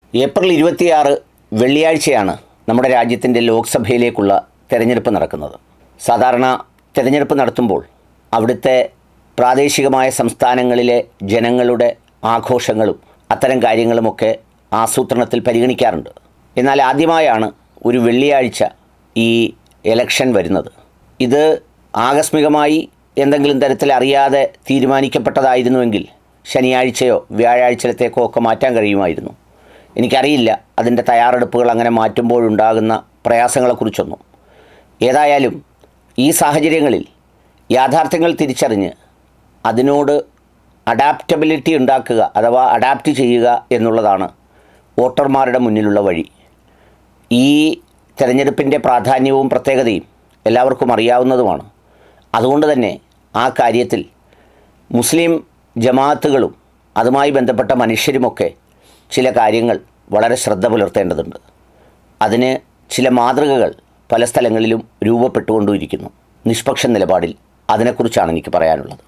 April 26 വെള്ളിയാഴ്ചയാണ് നമ്മുടെ രാജ്യത്തിൻ്റെ ലോക്സഭയിലേക്കുള്ള തെരഞ്ഞെടുപ്പ് നടക്കുന്നത്. സാധാരണ തെരഞ്ഞെടുപ്പ് നടത്തുമ്പോൾ അവിടുത്തെ പ്രാദേശികമായ സംസ്ഥാനങ്ങളിലെ ജനങ്ങളുടെ ആഘോഷങ്ങളും അത്തരം കാര്യങ്ങളുമൊക്കെ ആസൂത്രണത്തിൽ പരിഗണിക്കാറുണ്ട്. എന്നാൽ ആദ്യമായാണ് ഒരു വെള്ളിയാഴ്ച ഈ ഇലക്ഷൻ വരുന്നത്. ഇത് ആകസ്മികമായി എന്തെങ്കിലും തരത്തിൽ അറിയാതെ തീരുമാനിക്കപ്പെട്ടതായിരുന്നുവെങ്കിൽ ശനിയാഴ്ചയോ വ്യാഴാഴ്ചത്തേക്കോ ഒക്കെ മാറ്റാൻ കഴിയുമായിരുന്നു. എനിക്കറിയില്ല അതിൻ്റെ തയ്യാറെടുപ്പുകൾ അങ്ങനെ മാറ്റുമ്പോഴുണ്ടാകുന്ന പ്രയാസങ്ങളെക്കുറിച്ചൊന്നും. ഏതായാലും ഈ സാഹചര്യങ്ങളിൽ യാഥാർത്ഥ്യങ്ങൾ തിരിച്ചറിഞ്ഞ് അതിനോട് അഡാപ്റ്റബിലിറ്റി ഉണ്ടാക്കുക അഥവാ അഡാപ്റ്റ് ചെയ്യുക എന്നുള്ളതാണ് വോട്ടർമാരുടെ മുന്നിലുള്ള വഴി. ഈ തെരഞ്ഞെടുപ്പിൻ്റെ പ്രാധാന്യവും പ്രത്യേകതയും എല്ലാവർക്കും അറിയാവുന്നതുമാണ്. അതുകൊണ്ട് തന്നെ ആ കാര്യത്തിൽ മുസ്ലിം ജമാഅത്തുകളും അതുമായി ബന്ധപ്പെട്ട മനുഷ്യരുമൊക്കെ ചില കാര്യങ്ങൾ വളരെ ശ്രദ്ധ പുലർത്തേണ്ടതുണ്ട്. അതിന് ചില മാതൃകകൾ പല സ്ഥലങ്ങളിലും രൂപപ്പെട്ടുകൊണ്ടിരിക്കുന്നു. നിഷ്പക്ഷ നിലപാടിൽ അതിനെക്കുറിച്ചാണ് എനിക്ക് പറയാനുള്ളത്.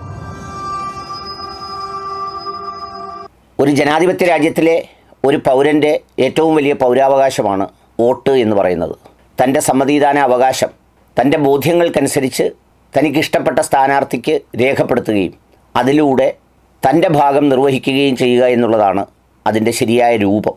ഒരു ജനാധിപത്യ രാജ്യത്തിലെ ഒരു പൗരൻ്റെ ഏറ്റവും വലിയ പൗരാവകാശമാണ് വോട്ട് എന്ന് പറയുന്നത്. തൻ്റെ സമ്മതിദാന അവകാശം തൻ്റെ ബോധ്യങ്ങൾക്കനുസരിച്ച് തനിക്കിഷ്ടപ്പെട്ട സ്ഥാനാർത്ഥിക്ക് രേഖപ്പെടുത്തുകയും അതിലൂടെ തൻ്റെ ഭാഗം നിർവഹിക്കുകയും ചെയ്യുക എന്നുള്ളതാണ് അതിൻ്റെ ശരിയായ രൂപം.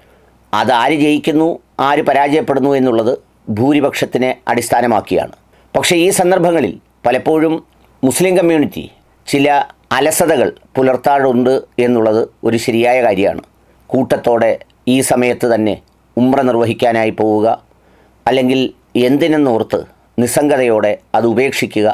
അതാര് ജയിക്കുന്നു ആര് പരാജയപ്പെടുന്നു എന്നുള്ളത് ഭൂരിപക്ഷത്തിനെ അടിസ്ഥാനമാക്കിയാണ്. പക്ഷേ ഈ സന്ദർഭങ്ങളിൽ പലപ്പോഴും മുസ്ലിം കമ്മ്യൂണിറ്റി ചില അലസതകൾ പുലർത്താറുണ്ട് എന്നുള്ളത് ഒരു ശരിയായ കാര്യമാണ്. കൂട്ടത്തോടെ ഈ സമയത്ത് തന്നെ ഉംറ നിർവഹിക്കാനായി പോവുക, അല്ലെങ്കിൽ എന്തിനെന്നോർത്ത് നിസ്സംഗതയോടെ അത് ഉപേക്ഷിക്കുക,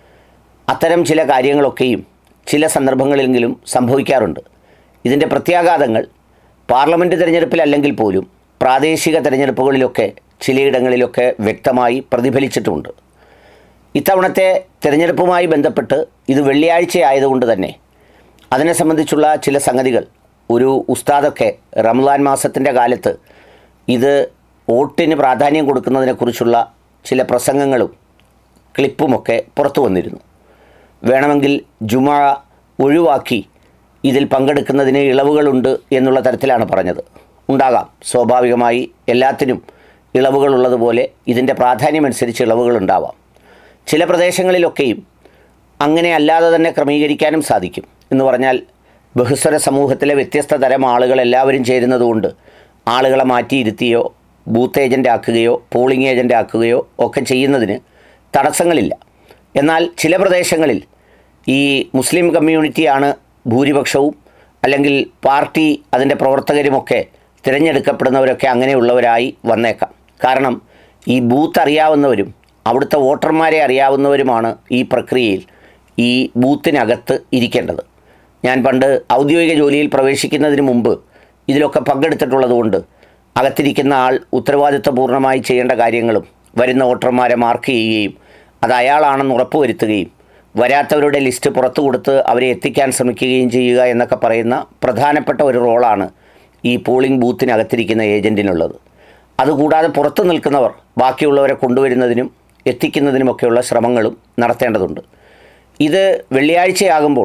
അത്തരം ചില കാര്യങ്ങളൊക്കെയും ചില സന്ദർഭങ്ങളിലെങ്കിലും സംഭവിക്കാറുണ്ട്. ഇതിൻ്റെ പ്രത്യാഘാതങ്ങൾ പാർലമെൻറ്റ് തിരഞ്ഞെടുപ്പിലല്ലെങ്കിൽ പോലും പ്രാദേശിക തിരഞ്ഞെടുപ്പുകളിലൊക്കെ ചിലയിടങ്ങളിലൊക്കെ വ്യക്തമായി പ്രതിഫലിച്ചിട്ടുമുണ്ട്. ഇത്തവണത്തെ തിരഞ്ഞെടുപ്പുമായി ബന്ധപ്പെട്ട് ഇത് വെള്ളിയാഴ്ച ആയതുകൊണ്ട് തന്നെ അതിനെ സംബന്ധിച്ചുള്ള ചില സംഗതികൾ ഒരു ഉസ്താദൊക്കെ റമദാൻ മാസത്തിൻ്റെ കാലത്ത് ഇത് വോട്ടിന് പ്രാധാന്യം കൊടുക്കുന്നതിനെക്കുറിച്ചുള്ള ചില പ്രസംഗങ്ങളും ക്ലിപ്പുമൊക്കെ പുറത്തു വന്നിരുന്നു. വേണമെങ്കിൽ ജുമുഅ ഒഴിവാക്കി ഇതിൽ പങ്കെടുക്കുന്നതിന് ഇളവുകളുണ്ട് എന്നുള്ള തരത്തിലാണ് പറഞ്ഞത്. ഉണ്ടാകാം, സ്വാഭാവികമായി എല്ലാത്തിനും ഇളവുകളുള്ളതുപോലെ ഇതിൻ്റെ പ്രാധാന്യമനുസരിച്ച് ഇളവുകളുണ്ടാവാം. ചില പ്രദേശങ്ങളിലൊക്കെയും അങ്ങനെ അല്ലാതെ തന്നെ ക്രമീകരിക്കാനും സാധിക്കും. എന്ന് പറഞ്ഞാൽ ബഹുസ്വര സമൂഹത്തിലെ വ്യത്യസ്ത തരം ആളുകൾ എല്ലാവരും ചേരുന്നതുകൊണ്ട് ആളുകളെ മാറ്റിയിരുത്തിയോ ബൂത്ത് ഏജൻ്റ് ആക്കുകയോ പോളിംഗ് ഏജൻ്റ് ആക്കുകയോ ഒക്കെ ചെയ്യുന്നതിന് തടസ്സങ്ങളില്ല. എന്നാൽ ചില പ്രദേശങ്ങളിൽ ഈ മുസ്ലിം കമ്മ്യൂണിറ്റിയാണ് ഭൂരിപക്ഷവും, അല്ലെങ്കിൽ പാർട്ടി അതിൻ്റെ പ്രവർത്തകരുമൊക്കെ തിരഞ്ഞെടുക്കപ്പെടുന്നവരൊക്കെ അങ്ങനെയുള്ളവരായി വന്നേക്കാം. കാരണം ഈ ബൂത്ത് അറിയാവുന്നവരും അവിടുത്തെ വോട്ടർമാരെ അറിയാവുന്നവരുമാണ് ഈ പ്രക്രിയയിൽ ഈ ബൂത്തിനകത്ത് ഇരിക്കേണ്ടത്. ഞാൻ പണ്ട് ഔദ്യോഗിക ജോലിയിൽ പ്രവേശിക്കുന്നതിന് മുമ്പ് ഇതിലൊക്കെ പങ്കെടുത്തിട്ടുള്ളതുകൊണ്ട് അകത്തിരിക്കുന്ന ആൾ ഉത്തരവാദിത്വപൂർണ്ണമായി ചെയ്യേണ്ട കാര്യങ്ങളും വരുന്ന വോട്ടർമാരെ മാർക്ക് ചെയ്യുകയും അത് അയാളാണെന്ന് ഉറപ്പുവരുത്തുകയും വരാത്തവരുടെ ലിസ്റ്റ് പുറത്തു കൊടുത്ത് അവരെ എത്തിക്കാൻ ശ്രമിക്കുകയും ചെയ്യുക എന്നൊക്കെ പറയുന്ന പ്രധാനപ്പെട്ട ഒരു റോളാണ് ഈ പോളിംഗ് ബൂത്തിനകത്തിരിക്കുന്ന ഏജൻറ്റിനുള്ളത്. അതുകൂടാതെ പുറത്തു നിൽക്കുന്നവർ ബാക്കിയുള്ളവരെ കൊണ്ടുവരുന്നതിനും എത്തിക്കുന്നതിനുമൊക്കെയുള്ള ശ്രമങ്ങളും നടത്തേണ്ടതുണ്ട്. ഇത് വെള്ളിയാഴ്ചയാകുമ്പോൾ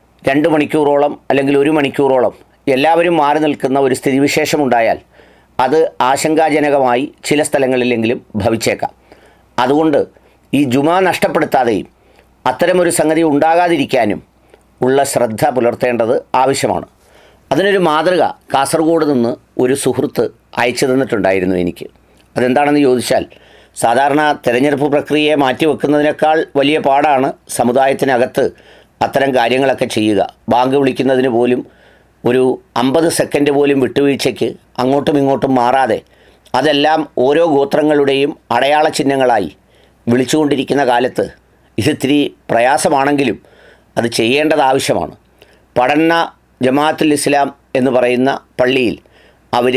2 മണിക്കൂറോളം അല്ലെങ്കിൽ 1 മണിക്കൂറോളം എല്ലാവരും മാറി നിൽക്കുന്ന ഒരു സ്ഥിതിവിശേഷമുണ്ടായാൽ അത് ആശങ്കാജനകമായി ചില സ്ഥലങ്ങളിലെങ്കിലും ഭവിച്ചേക്കാം. അതുകൊണ്ട് ഈ ജുമാ നഷ്ടപ്പെടുത്താതെയും അത്തരമൊരു സംഗതി ഉണ്ടാകാതിരിക്കാനും ഉള്ള ശ്രദ്ധ പുലർത്തേണ്ടത് ആവശ്യമാണ്. അതിനൊരു മാതൃക കാസർഗോഡ് നിന്ന് ഒരു സുഹൃത്ത് അയച്ചു തന്നിട്ടുണ്ടായിരുന്നു എനിക്ക്. അതെന്താണെന്ന് ചോദിച്ചാൽ, സാധാരണ തിരഞ്ഞെടുപ്പ് പ്രക്രിയയെ മാറ്റിവെക്കുന്നതിനേക്കാൾ വലിയ പാടാണ് സമുദായത്തിനകത്ത് അത്തരം കാര്യങ്ങളൊക്കെ ചെയ്യുക. ബാങ്ക് വിളിക്കുന്നതിന് പോലും ഒരു 50 സെക്കൻഡ് പോലും വിട്ടുവീഴ്ചയ്ക്ക് അങ്ങോട്ടും ഇങ്ങോട്ടും മാറാതെ അതെല്ലാം ഓരോ ഗോത്രങ്ങളുടെയും അടയാള ചിഹ്നങ്ങളായി വിളിച്ചുകൊണ്ടിരിക്കുന്ന കാലത്ത് ഇതിത്തിരി പ്രയാസമാണെങ്കിലും അത് ചെയ്യേണ്ടത് ആവശ്യമാണ്. പഠന ജമാഅത്തുൽ ഇസ്ലാം എന്ന് പറയുന്ന പള്ളിയിൽ അവർ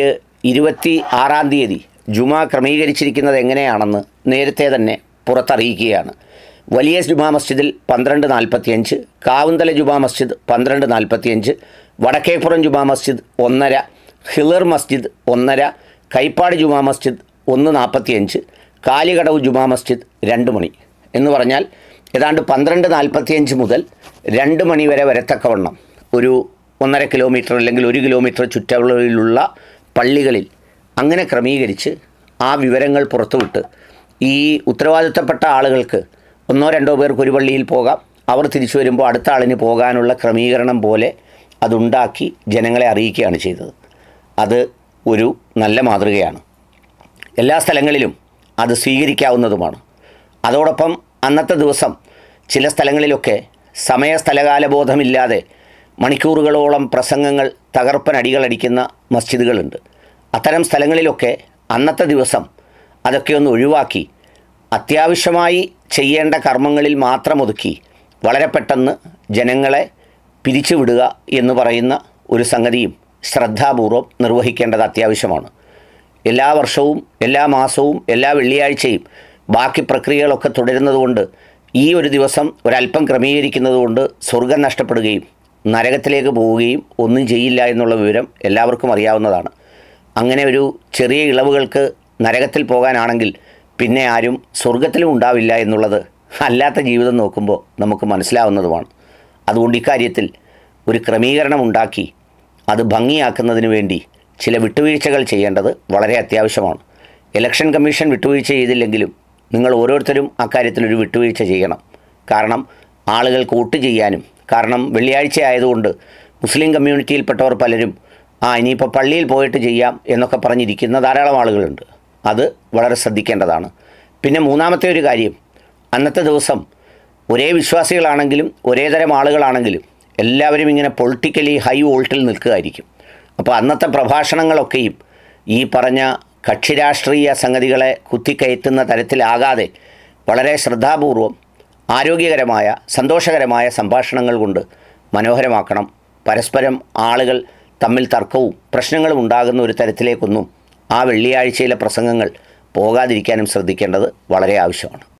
26-ാം തീയതി ജുമാ ക്രമീകരിച്ചിരിക്കുന്നത് എങ്ങനെയാണെന്ന് നേരത്തെ തന്നെ പുറത്തറിയിക്കുകയാണ്. വലിയ ജുമാ മസ്ജിദിൽ 12:45, കാവുന്തല ജുമാ മസ്ജിദ് 12:45, വടക്കേപ്പുറം ജുമാ മസ്ജിദ് 1:30, ഹിളർ മസ്ജിദ് 1:30, കൈപ്പാട് ജുമാ മസ്ജിദ് 1:45, കാലികടവ് ജുമാ മസ്ജിദ് 2 മണി എന്ന് പറഞ്ഞാൽ ഏതാണ്ട് 12:45 മുതൽ 2 മണി വരെ വരത്തക്കവണ്ണം ഒരു 1.5 കിലോമീറ്റർ അല്ലെങ്കിൽ 1 കിലോമീറ്റർ ചുറ്റളവിലുള്ള പള്ളികളിൽ അങ്ങനെ ക്രമീകരിച്ച് ആ വിവരങ്ങൾ പുറത്തുവിട്ട് ഈ ഉത്തരവാദിത്തപ്പെട്ട ആളുകൾക്ക് ഒന്നോ രണ്ടോ പേർക്ക് ഒരു പള്ളിയിൽ പോകാം, അവർ തിരിച്ചു വരുമ്പോൾ അടുത്ത ആളിന് പോകാനുള്ള ക്രമീകരണം പോലെ അതുണ്ടാക്കി ജനങ്ങളെ അറിയിക്കുകയാണ് ചെയ്തത്. അത് ഒരു നല്ല മാതൃകയാണ്. എല്ലാ സ്ഥലങ്ങളിലും അത് സ്വീകരിക്കാവുന്നതുമാണ്. അതോടൊപ്പം അന്നത്തെ ദിവസം ചില സ്ഥലങ്ങളിലൊക്കെ സമയസ്ഥലകാലബോധമില്ലാതെ മണിക്കൂറുകളോളം പ്രസംഗങ്ങൾ തകർപ്പനടികളടിക്കുന്ന മസ്ജിദുകളുണ്ട്. അത്തരം സ്ഥലങ്ങളിലൊക്കെ അന്നത്തെ ദിവസം അതൊക്കെ ഒന്ന് ഒഴിവാക്കി അത്യാവശ്യമായി ചെയ്യേണ്ട കർമ്മങ്ങളിൽ മാത്രം ഒതുക്കി വളരെ പെട്ടെന്ന് ജനങ്ങളെ പിരിച്ചുവിടുക എന്ന് പറയുന്ന ഒരു സംഗതിയും ശ്രദ്ധാപൂർവം നിർവഹിക്കേണ്ടത് അത്യാവശ്യമാണ്. എല്ലാ വർഷവും എല്ലാ മാസവും എല്ലാ വെള്ളിയാഴ്ചയും ബാക്കി പ്രക്രിയകളൊക്കെ തുടരുന്നതുകൊണ്ട് ഈ ഒരു ദിവസം ഒരല്പം ക്രമീകരിക്കുന്നതുകൊണ്ട് സ്വർഗം നഷ്ടപ്പെടുകയും നരകത്തിലേക്ക് പോവുകയും ഒന്നും ചെയ്യില്ല എന്നുള്ള വിവരം എല്ലാവർക്കും അറിയാവുന്നതാണ്. അങ്ങനെ ഒരു ചെറിയ ഇളവുകൾക്ക് നരകത്തിൽ പോകാനാണെങ്കിൽ പിന്നെ ആരും സ്വർഗത്തിലും ഉണ്ടാവില്ല എന്നുള്ളത് അല്ലാത്ത ജീവിതം നോക്കുമ്പോൾ നമുക്ക് മനസ്സിലാവുന്നതുമാണ്. അതുകൊണ്ട് ഇക്കാര്യത്തിൽ ഒരു ക്രമീകരണം ഉണ്ടാക്കി അത് ഭംഗിയാക്കുന്നതിന് വേണ്ടി ചില വിട്ടുവീഴ്ചകൾ ചെയ്യേണ്ടത് വളരെ അത്യാവശ്യമാണ്. ഇലക്ഷൻ കമ്മീഷൻ വിട്ടുവീഴ്ച ചെയ്തില്ലെങ്കിലും നിങ്ങൾ ഓരോരുത്തരും അക്കാര്യത്തിലൊരു വിട്ടുവീഴ്ച ചെയ്യണം. കാരണം ആളുകൾക്ക് വോട്ട് ചെയ്യാനും, കാരണം വെള്ളിയാഴ്ച ആയതുകൊണ്ട് മുസ്ലിം കമ്മ്യൂണിറ്റിയിൽപ്പെട്ടവർ പലരും ഇനിയിപ്പോൾ പള്ളിയിൽ പോയിട്ട് ചെയ്യാം എന്നൊക്കെ പറഞ്ഞിരിക്കുന്ന ധാരാളം ആളുകളുണ്ട്. അത് വളരെ ശ്രദ്ധിക്കേണ്ടതാണ്. പിന്നെ മൂന്നാമത്തെ ഒരു കാര്യം, അന്നത്തെ ദിവസം ഒരേ വിശ്വാസികളാണെങ്കിലും ഒരേ തരം ആളുകളാണെങ്കിലും എല്ലാവരും ഇങ്ങനെ പൊളിറ്റിക്കലി ഹൈ വോൾട്ടിൽ നിൽക്കുകയായിരിക്കും. അപ്പോൾ അന്നത്തെ പ്രഭാഷണങ്ങളൊക്കെയും ഈ പറഞ്ഞ കക്ഷിരാഷ്ട്രീയ സംഗതികളെ കുത്തിക്കയറ്റുന്ന തരത്തിലാകാതെ വളരെ ശ്രദ്ധാപൂർവം ആരോഗ്യകരമായ സന്തോഷകരമായ സംഭാഷണങ്ങൾ കൊണ്ട് മനോഹരമാക്കണം. പരസ്പരം ആളുകൾ തമ്മിൽ തർക്കവും പ്രശ്നങ്ങളും ഉണ്ടാകുന്ന ഒരു തരത്തിലേക്കൊന്നും ആ വെള്ളിയാഴ്ചയിലെ പ്രസംഗങ്ങൾ പോകാതിരിക്കാനും ശ്രദ്ധിക്കേണ്ടത് വളരെ ആവശ്യമാണ്.